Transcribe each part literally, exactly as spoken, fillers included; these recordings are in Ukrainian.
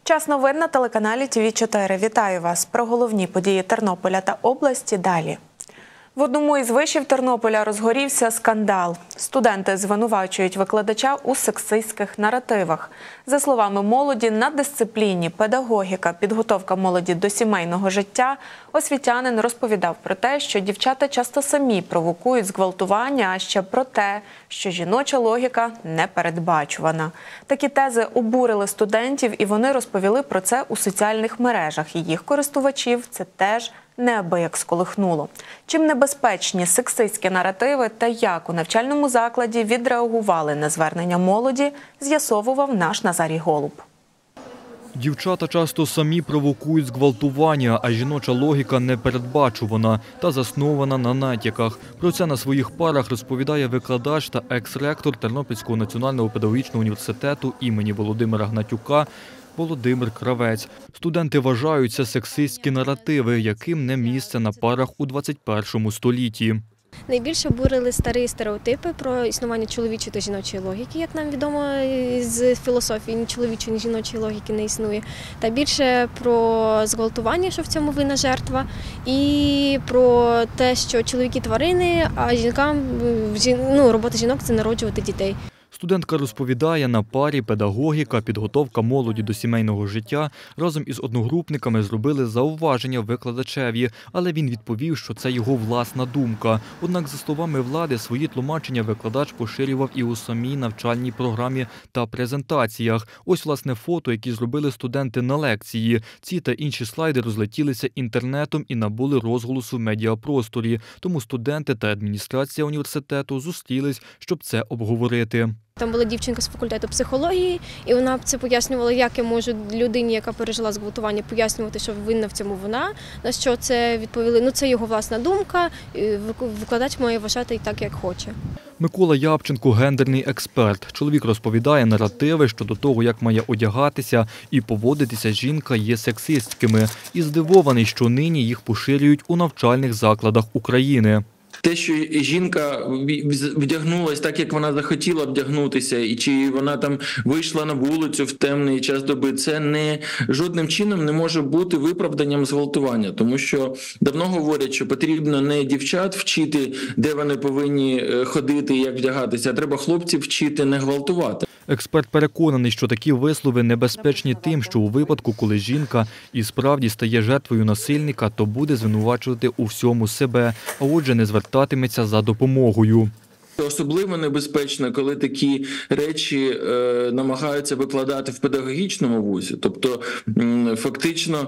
Час новин на телеканалі Ті Ві чотири. Вітаю вас. Про головні події Тернополя та області далі. В одному із вишів Тернополя розгорівся скандал. Студенти звинувачують викладача у сексистських наративах. За словами молоді, на дисципліні педагогіка, підготовка молоді до сімейного життя, освітянин розповідав про те, що дівчата часто самі провокують зґвалтування, а ще про те, що жіноча логіка непередбачувана. Такі тези обурили студентів, і вони розповіли про це у соціальних мережах. І їх користувачів це теж неабияк сколихнуло. Чим небезпечні сексистські наративи та як у навчальному закладі відреагували на звернення молоді, з'ясовував наш Назарій Голуб. Дівчата часто самі провокують зґвалтування, а жіноча логіка непередбачувана та заснована на натяках. Про це на своїх парах розповідає викладач та екс-ректор Тернопільського національного педагогічного університету імені Володимира Гнатюка Володимир Кравець. Студенти вважають це сексистські наративи, яким не місце на парах у двадцять першому столітті. Найбільше обурили старі стереотипи про існування чоловічої та жіночої логіки. Як нам відомо з філософії, ні чоловічої, ні жіночої логіки не існує. Та більше про зґвалтування, що в цьому винна жертва, і про те, що чоловіки – тварини, а жінкам, ну, робота жінок – це народжувати дітей. Студентка розповідає, на парі педагогіка, підготовка молоді до сімейного життя разом із одногрупниками зробили зауваження викладачеві, але він відповів, що це його власна думка. Однак, за словами влади, свої тлумачення викладач поширював і у самій навчальній програмі та презентаціях. Ось, власне, фото, які зробили студенти на лекції. Ці та інші слайди розлетілися інтернетом і набули розголосу в медіапросторі. Тому студенти та адміністрація університету зустрілись, щоб це обговорити. Там була дівчинка з факультету психології, і вона це пояснювала, як я можу людині, яка пережила зґвалтування, пояснювати, що винна в цьому вона. На що це відповіли, ну це його власна думка, викладач має вважати так, як хоче. Микола Япченко – гендерний експерт. Чоловік розповідає, наративи щодо того, як має одягатися і поводитися жінка, є сексистськими. І здивований, що нині їх поширюють у навчальних закладах України. Те, що жінка вдягнулася так, як вона захотіла вдягнутися, і чи вона там вийшла на вулицю в темний час доби, це не жодним чином не може бути виправданням зґвалтування. Тому що давно говорять, що потрібно не дівчат вчити, де вони повинні ходити і як вдягатися, а треба хлопців вчити не гвалтувати. Експерт переконаний, що такі вислови небезпечні тим, що у випадку, коли жінка і справді стає жертвою насильника, то буде звинувачувати у всьому себе, а отже не звертатиметься за допомогою. Особливо небезпечно, коли такі речі е, намагаються викладати в педагогічному вузі. Тобто, м, фактично,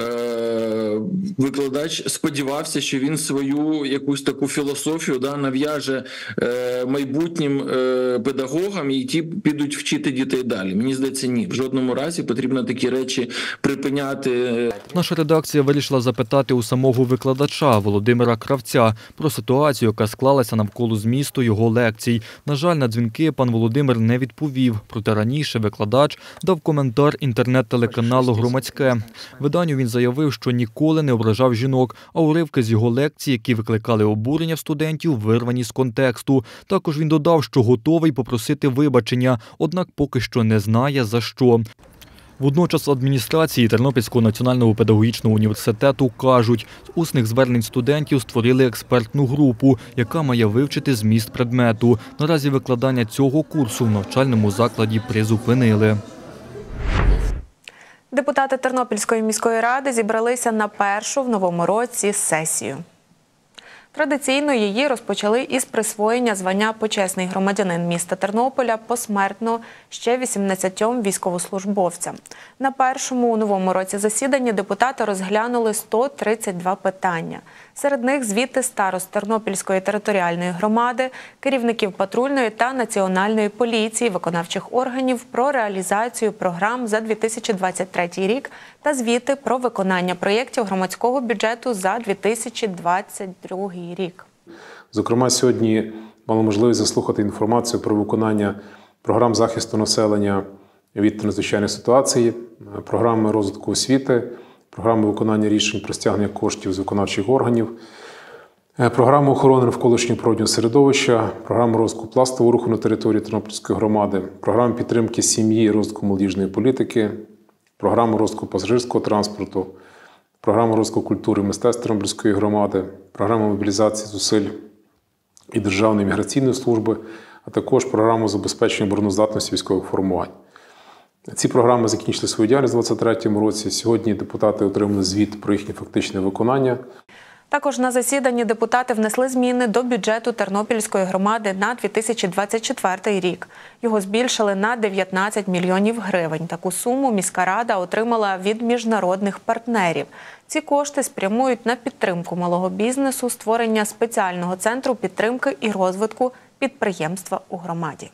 е, викладач сподівався, що він свою якусь таку філософію да, нав'яже е, майбутнім е, педагогам, і ті підуть вчити дітей далі. Мені здається, ні. В жодному разі потрібно такі речі припиняти. Наша редакція вирішила запитати у самого викладача Володимира Кравця про ситуацію, яка склалася навколо змісту його лекцій. На жаль, на дзвінки пан Володимир не відповів. Проте раніше викладач дав коментар інтернет-телеканалу «Громадське». Виданню він заявив, що ніколи не ображав жінок, а уривки з його лекцій, які викликали обурення в студентів, вирвані з контексту. Також він додав, що готовий попросити вибачення, однак поки що не знає за що. Водночас адміністрації Тернопільського національного педагогічного університету кажуть, з усних звернень студентів створили експертну групу, яка має вивчити зміст предмету. Наразі викладання цього курсу в навчальному закладі призупинили. Депутати Тернопільської міської ради зібралися на першу в новому році сесію. Традиційно її розпочали із присвоєння звання «Почесний громадянин міста Тернополя» посмертно ще вісімнадцятьом військовослужбовцям. На першому у новому році засіданні депутати розглянули сто тридцять два питання. Серед них звіти старост Тернопільської територіальної громади, керівників патрульної та національної поліції, виконавчих органів про реалізацію програм за дві тисячі двадцять третій рік та звіти про виконання проєктів громадського бюджету за дві тисячі двадцять другий рік. Зокрема, сьогодні мали можливість заслухати інформацію про виконання програм захисту населення від надзвичайних ситуацій, програми розвитку освіти, програми виконання рішень про стягнення коштів з виконавчих органів, програми охорони навколишнього природного середовища, програми розвитку пластового руху на території Тернопільської громади, програми підтримки сім'ї і розвитку молодіжної політики, програму розвитку пасажирського транспорту, програму розвитку культури і мистецтв Тернопільської громади, програму мобілізації зусиль і Державної міграційної служби, а також програму забезпечення обороноздатності військових формувань. Ці програми закінчили свою діяльність у двадцять третьому році. Сьогодні депутати отримали звіт про їхнє фактичне виконання. Також на засіданні депутати внесли зміни до бюджету Тернопільської громади на дві тисячі двадцять четвертий рік. Його збільшили на дев'ятнадцять мільйонів гривень. Таку суму міська рада отримала від міжнародних партнерів. Ці кошти спрямують на підтримку малого бізнесу, створення спеціального центру підтримки і розвитку підприємства у громаді.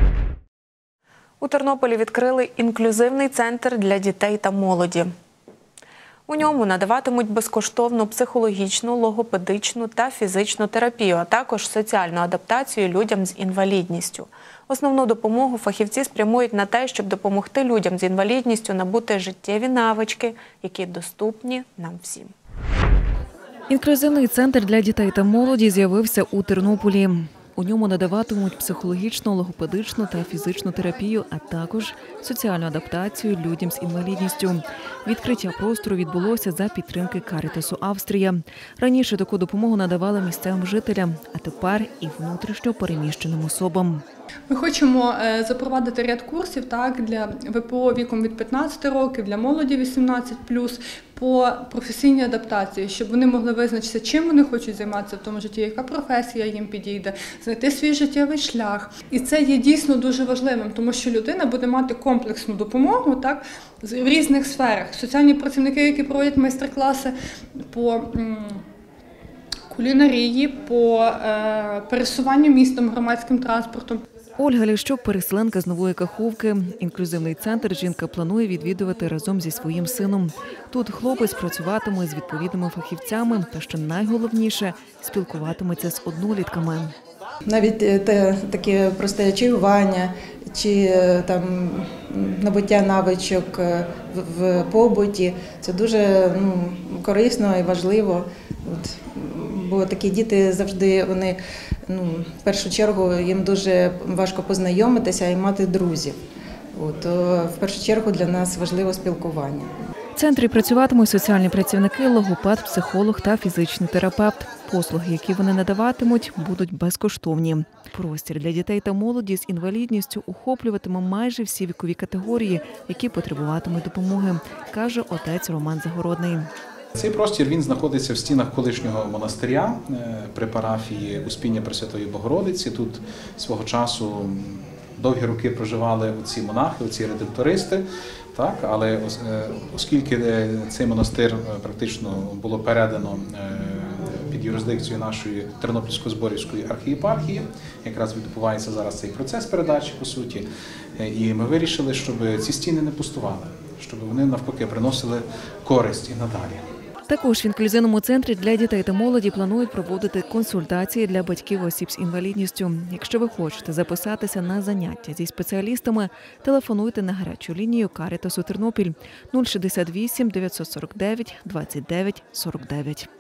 У Тернополі відкрили інклюзивний центр для дітей та молоді. У ньому надаватимуть безкоштовну психологічну, логопедичну та фізичну терапію, а також соціальну адаптацію людям з інвалідністю. Основну допомогу фахівці спрямують на те, щоб допомогти людям з інвалідністю набути життєві навички, які доступні нам всім. Інклюзивний центр для дітей та молоді з'явився у Тернополі. У ньому надаватимуть психологічну, логопедичну та фізичну терапію, а також соціальну адаптацію людям з інвалідністю. Відкриття простору відбулося за підтримки Карітасу Австрія. Раніше таку допомогу надавали місцевим жителям, а тепер і внутрішньо переміщеним особам. Ми хочемо запровадити ряд курсів так, для ВПО віком від п'ятнадцяти років, для молоді вісімнадцять плюс, по професійній адаптації, щоб вони могли визначитися, чим вони хочуть займатися в тому житті, яка професія їм підійде, знайти свій життєвий шлях. І це є дійсно дуже важливим, тому що людина буде мати комплексну допомогу так, в різних сферах. Соціальні працівники, які проводять майстер-класи по кулінарії, по е, пересуванню містом, громадським транспортом. Ольга Лящук – переселенка з Нової Каховки. Інклюзивний центр жінка планує відвідувати разом зі своїм сином. Тут хлопець працюватиме з відповідними фахівцями та, що найголовніше, спілкуватиметься з однолітками. Навіть те, таке просте чаювання чи там набуття навичок в, в побуті – це дуже ну, корисно і важливо. От, бо такі діти завжди, вони, ну, в першу чергу, їм дуже важко познайомитися і мати друзів. От, то в першу чергу для нас важливо спілкування. В центрі працюватимуть соціальні працівники, логопед, психолог та фізичний терапевт. Послуги, які вони надаватимуть, будуть безкоштовні. Простір для дітей та молоді з інвалідністю охоплюватиме майже всі вікові категорії, які потребуватимуть допомоги, каже отець Роман Загородний. Цей простір він знаходиться в стінах колишнього монастиря при парафії Успіння Пресвятої Богородиці. Тут свого часу довгі роки проживали оці монахи, оці редемтористи. Так, але оскільки цей монастир практично було передано під юрисдикцію нашої Тернопільсько-Зборівської архієпархії, якраз відбувається зараз цей процес передачі, по суті, і ми вирішили, щоб ці стіни не пустували, щоб вони навпаки приносили користь і надалі. Також в інклюзивному центрі для дітей та молоді планують проводити консультації для батьків осіб з інвалідністю. Якщо ви хочете записатися на заняття зі спеціалістами, телефонуйте на гарячу лінію Карітасу Тернопіль нуль шістдесят вісім дев'ятсот сорок дев'ять двадцять дев'ять сорок дев'ять.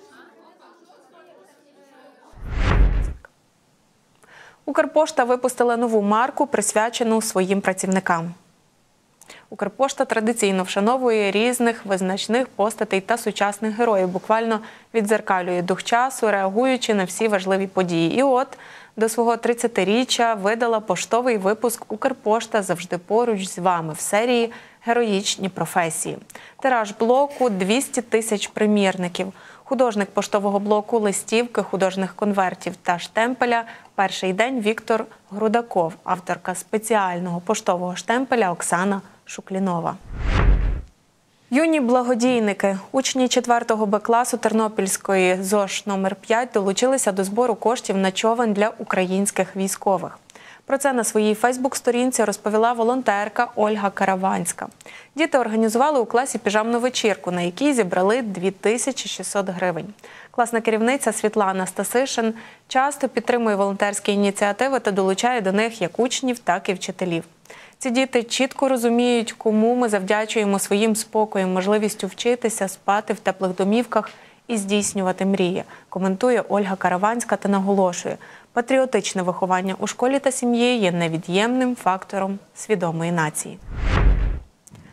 Укрпошта випустила нову марку, присвячену своїм працівникам. Укрпошта традиційно вшановує різних визначних постатей та сучасних героїв, буквально віддзеркалює дух часу, реагуючи на всі важливі події. І от до свого тридцятиріччя видала поштовий випуск «Укрпошта завжди поруч з вами» в серії «Героїчні професії». Тираж блоку – двісті тисяч примірників. Художник поштового блоку, листівки, художніх конвертів та штемпеля «Перший день» Віктор Грудаков, авторка спеціального поштового штемпеля Оксана Шуклінова. Юні благодійники, учні четвертого Б класу Тернопільської ЗОШ номер п'ять долучилися до збору коштів на човен для українських військових. Про це на своїй фейсбук-сторінці розповіла волонтерка Ольга Караванська. Діти організували у класі піжамну вечірку, на якій зібрали дві тисячі шістсот гривень. Класна керівниця Світлана Стасишин часто підтримує волонтерські ініціативи та долучає до них як учнів, так і вчителів. Ці діти чітко розуміють, кому ми завдячуємо своїм спокоєм, можливістю вчитися, спати в теплих домівках і здійснювати мрії, коментує Ольга Караванська та наголошує, патріотичне виховання у школі та сім'ї є невід'ємним фактором свідомої нації.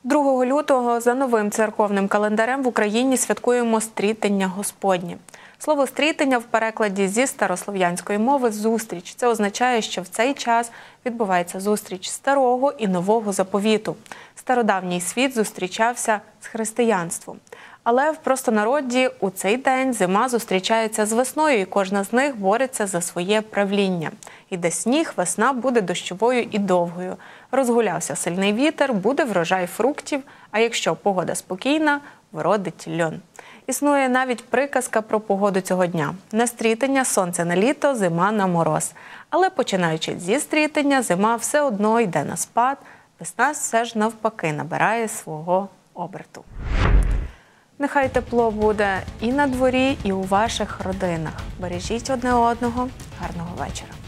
другого лютого за новим церковним календарем в Україні святкуємо Стрітення Господнє. Слово «стрітення» в перекладі зі старослов'янської мови «зустріч». Це означає, що в цей час відбувається зустріч старого і нового заповіту. Стародавній світ зустрічався з християнством. Але в простонароді у цей день зима зустрічається з весною, і кожна з них бореться за своє правління. Іде сніг, весна буде дощовою і довгою. Розгулявся сильний вітер, буде врожай фруктів, а якщо погода спокійна, вродить льон. Існує навіть приказка про погоду цього дня. Не стрітення, сонце на літо, зима на мороз. Але починаючи зі стрітення, зима все одно йде на спад, весна все ж навпаки набирає свого оберту. Нехай тепло буде і на дворі, і у ваших родинах. Бережіть одне одного. Гарного вечора.